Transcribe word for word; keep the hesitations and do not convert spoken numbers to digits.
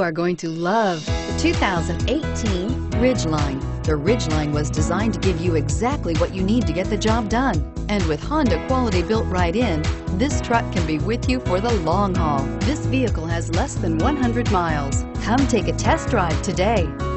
are going to love the two thousand eighteen Ridgeline. The Ridgeline was designed to give you exactly what you need to get the job done. And with Honda quality built right in, this truck can be with you for the long haul. This vehicle has less than one hundred miles. Come take a test drive today.